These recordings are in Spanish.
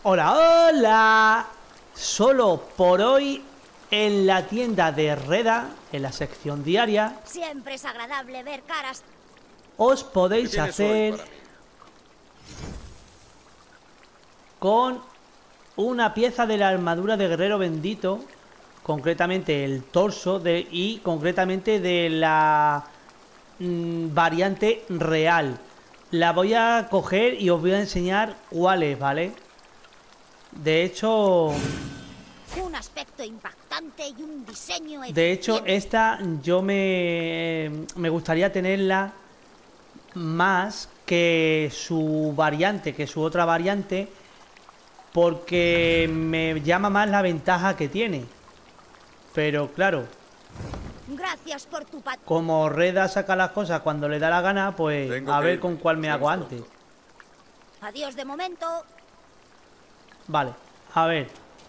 Hola, hola. Solo por hoy en la tienda de Reda, en la sección diaria, Siempre es agradable ver caras. os ¿Qué podéis tienes hoy hacer para mí? con una pieza de la armadura de guerrero bendito, concretamente el torso y concretamente de la variante real. La voy a coger y os voy a enseñar cuál es, ¿vale? De hecho, Un aspecto impactante y un diseño de hecho, eficiente. esta yo me gustaría tenerla más que su variante, que su otra variante, porque me llama más la ventaja que tiene. Pero claro, Gracias por tu pat. como Reda saca las cosas cuando le da la gana, pues Tengo a que ver irme. con cuál me Nos hago vemos antes. pronto. Adiós de momento. Vale, a ver.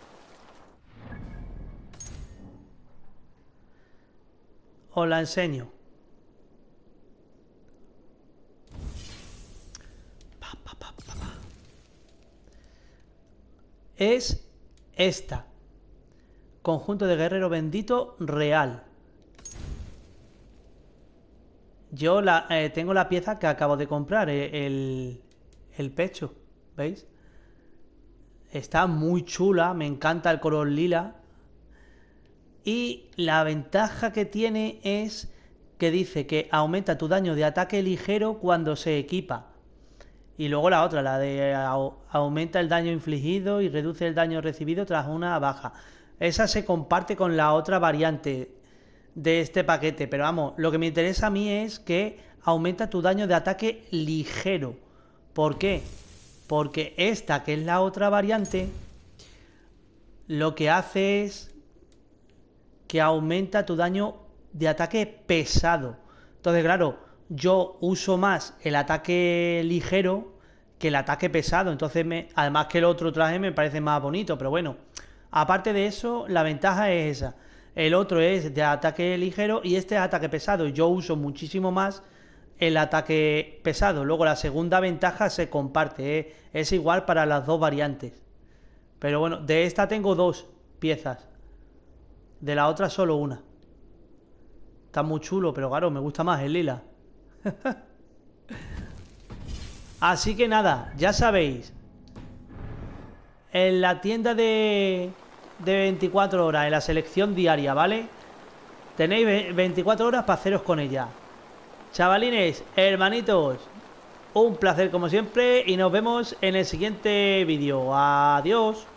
Os la enseño. Es esta. Conjunto de guerrero bendito real. Yo tengo la pieza que acabo de comprar, el pecho, ¿veis? Está muy chula, me encanta el color lila. Y la ventaja que tiene es que dice que aumenta tu daño de ataque ligero cuando se equipa. Y luego la otra, la de aumenta el daño infligido y reduce el daño recibido tras una baja. Esa se comparte con la otra variante de este paquete, pero vamos, lo que me interesa a mí es que aumenta tu daño de ataque ligero. ¿Por qué? Porque esta, que es la otra variante, lo que hace es que aumenta tu daño de ataque pesado. Entonces, claro, yo uso más el ataque ligero que el ataque pesado. Entonces, además que el otro traje me parece más bonito, pero bueno. Aparte de eso, la ventaja es esa. El otro es de ataque ligero y este es ataque pesado. Yo uso muchísimo más el ataque pesado. Luego la segunda ventaja se comparte, ¿eh? Es igual para las dos variantes. Pero bueno, de esta tengo dos piezas. De la otra solo una. Está muy chulo, pero claro, me gusta más el lila. Así que nada, ya sabéis. En la tienda de 24 horas, en la selección diaria, ¿vale? Tenéis 24 horas para haceros con ella. Chavalines, hermanitos, un placer como siempre y nos vemos en el siguiente vídeo. Adiós.